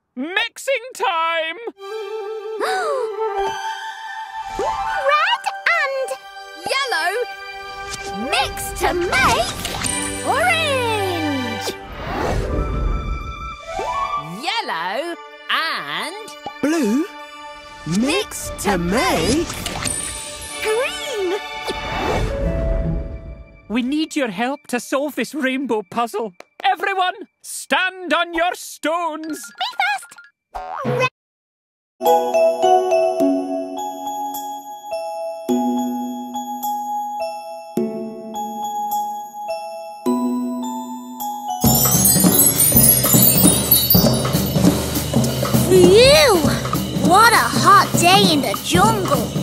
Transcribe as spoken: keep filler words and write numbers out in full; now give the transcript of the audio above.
Mixing time! Red and yellow mix to make orange. Yellow and Blue mix to make Green. We need your help to solve this rainbow puzzle. Everyone, stand on your stones. Me first. Red. Phew! What a hot day in the jungle.